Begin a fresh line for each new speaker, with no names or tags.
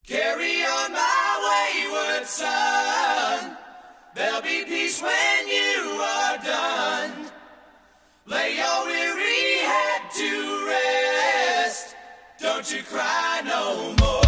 Carry on, my wayward son. There'll be peace when you are done. Lay your weary head to rest. Don't you cry no more.